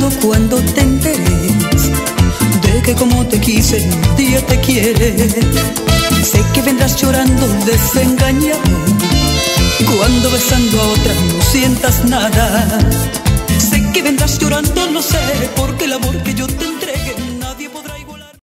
llorando cuando te enteres de que como te quise nadie te quiere. Sé que vendrás llorando desengañado cuando besando a otra no sientas nada. Sé que vendrás llorando, lo sé, porque el amor que